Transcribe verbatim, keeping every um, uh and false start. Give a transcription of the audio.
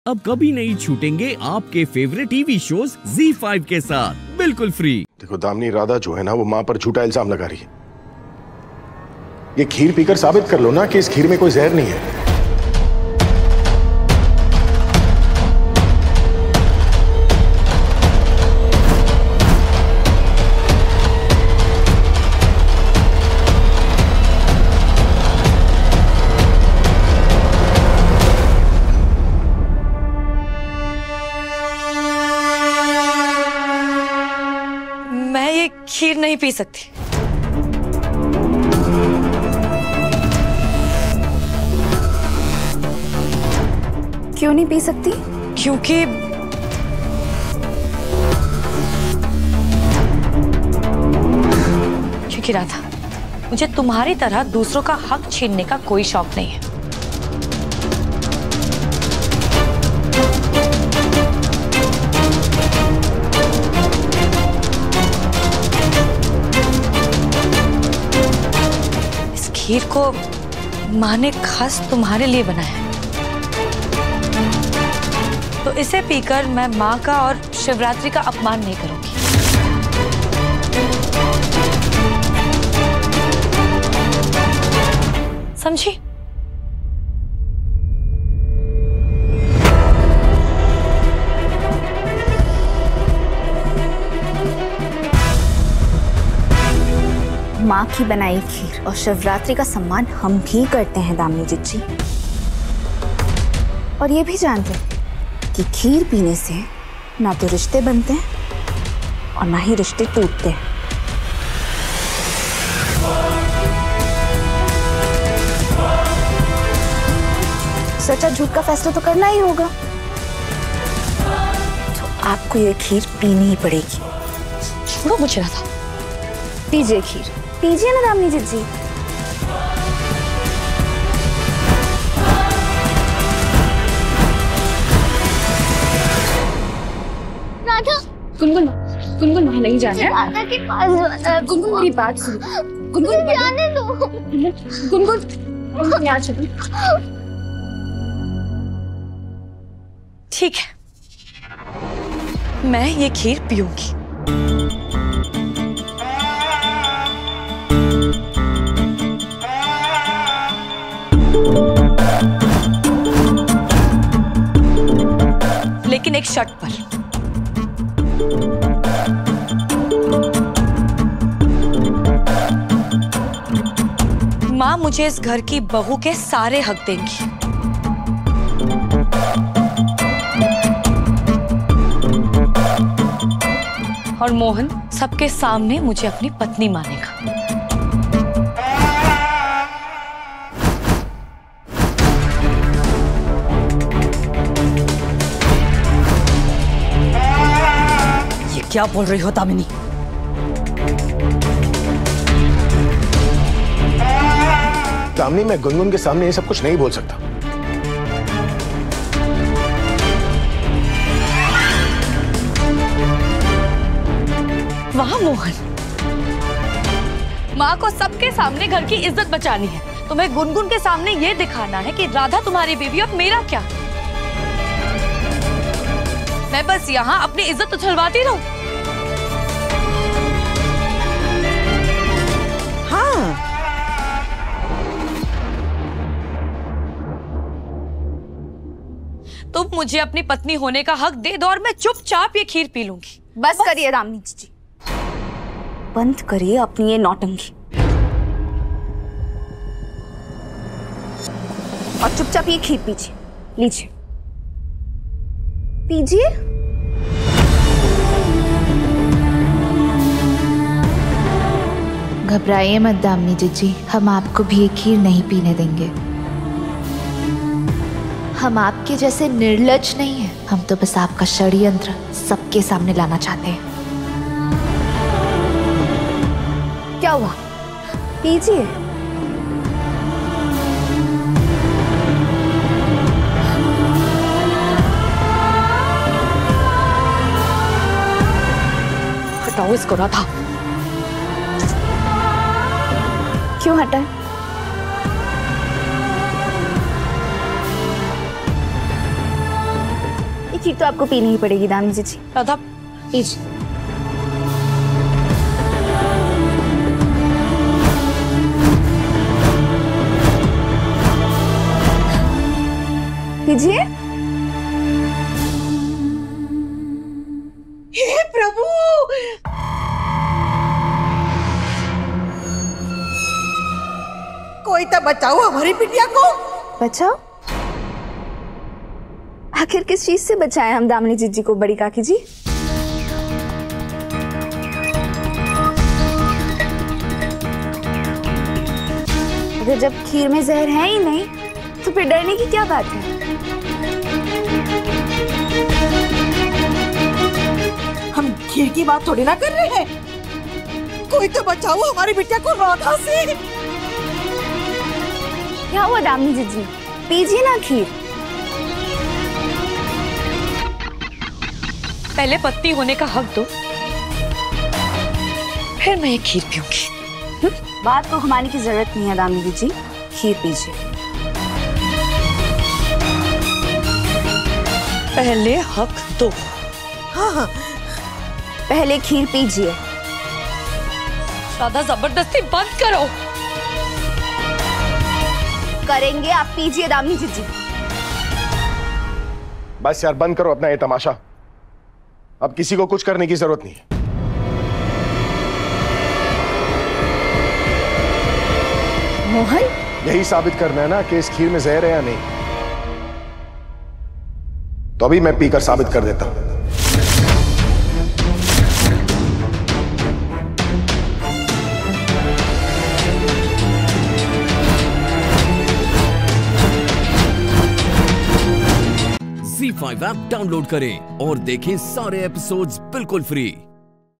अब कभी नहीं छूटेंगे आपके favourite TV shows Zee five के साथ बिल्कुल फ्री। देखो दामिनी, राधा जो है ना वो माँ पर झूठा इल्जाम लगा रही है। ये खीर पीकर साबित कर लो ना कि इस खीर में कोई जहर नहीं है। मैं ये खीर नहीं पी सकती। क्यों नहीं पी सकती? क्योंकि क्योंकि राधा, मुझे तुम्हारी तरह दूसरों का हक छीनने का कोई शौक नहीं है। खीर को माँ ने खास तुम्हारे लिए बनाया, तो इसे पीकर मैं माँ का और शिवरात्रि का अपमान नहीं करूंगी। समझी? माँ की बनाई खीर और शिवरात्रि का सम्मान हम भी करते हैं दामिनी जीजी, और ये भी जानते हैं कि खीर पीने से ना तो रिश्ते बनते हैं और ना ही रिश्ते टूटते हैं। सच्चा झूठ का फैसला तो करना ही होगा, तो आपको ये खीर पीनी ही पड़ेगी। छोड़ो मुझे राधा। पीजिए खीर, पीजिए ना दामिनी जीजी। राधा, गुनगुन, गुनगुन वहाँ नहीं जाना है। राधा के पास जाना है। गुनगुन मेरी बात सुनो। गुनगुन जाने दो। गुनगुन यहाँ चलो। ठीक है, मैं ये खीर पीऊंगी। लेकिन एक शर्त पर। माँ मुझे इस घर की बहू के सारे हक देंगी। और मोहन सबके सामने मुझे अपनी पत्नी मानेगा। क्या बोल रही हो दामिनी? दामिनी, मैं गुनगुन के सामने ये सब कुछ नहीं बोल सकता। वाह मोहन, माँ को सबके सामने घर की इज्जत बचानी है। तुम्हें गुनगुन के सामने ये दिखाना है कि राधा तुम्हारी बीवी और मेरा क्या? मैं बस यहाँ अपनी इज्जत उछलवाती रहूं? हाँ, तुम मुझे अपनी पत्नी होने का हक दे दो और मैं चुपचाप ये खीर पी लूंगी। बस, बस। करिए दामिनी जी, बंद करिए अपनी ये नौटंकी और चुपचाप ये खीर पीजिए। लीजिए, पीजिए। घबराइए मत दामिनी जीजी, हम आपको भी ये खीर नहीं पीने देंगे। हम आपके जैसे निर्लज्ज नहीं हैं, हम तो बस आपका षड्यंत्र सबके सामने लाना चाहते हैं। क्या हुआ? पीजिए। हटाओ इसको राधा। क्यों हटाए? खीर तो आपको पीनी ही पड़ेगी दामिनी जी। राधा पीजिए। पीजिए। हे प्रभु, कोई तो बचाओ हमारी बिटिया को। बचाओ? आखिर किस चीज से बचाएं हम दामिनी जीजी को बड़ी काकी जी? अगर जब खीर में जहर है ही नहीं तो फिर डरने की क्या बात है? हम खीर की बात थोड़ी ना कर रहे हैं। कोई तो बचाओ हमारी बिटिया को राधा से। क्या हुआ दामिनी जीजी, पीजिए ना खीर। पहले पत्नी होने का हक दो, फिर मैं ये खीर पीऊंगी। बात को घुमाने की जरूरत नहीं है दामिनी जी, खीर पीजिए। पहले हक दो। हाँ हाँ, पहले खीर पीजिए। राधा जबरदस्ती बंद करो। करेंगे, आप पीजिए दामिनी जीजी। बस यार बंद करो अपना ये तमाशा। अब किसी को कुछ करने की जरूरत नहीं है। मोहन, यही साबित करना है ना कि इस खीर में जहर है या नहीं। तो अभी मैं पीकर साबित कर देता हूं। ज़ी फाइव ऐप डाउनलोड करें और देखें सारे एपिसोड्स बिल्कुल फ्री।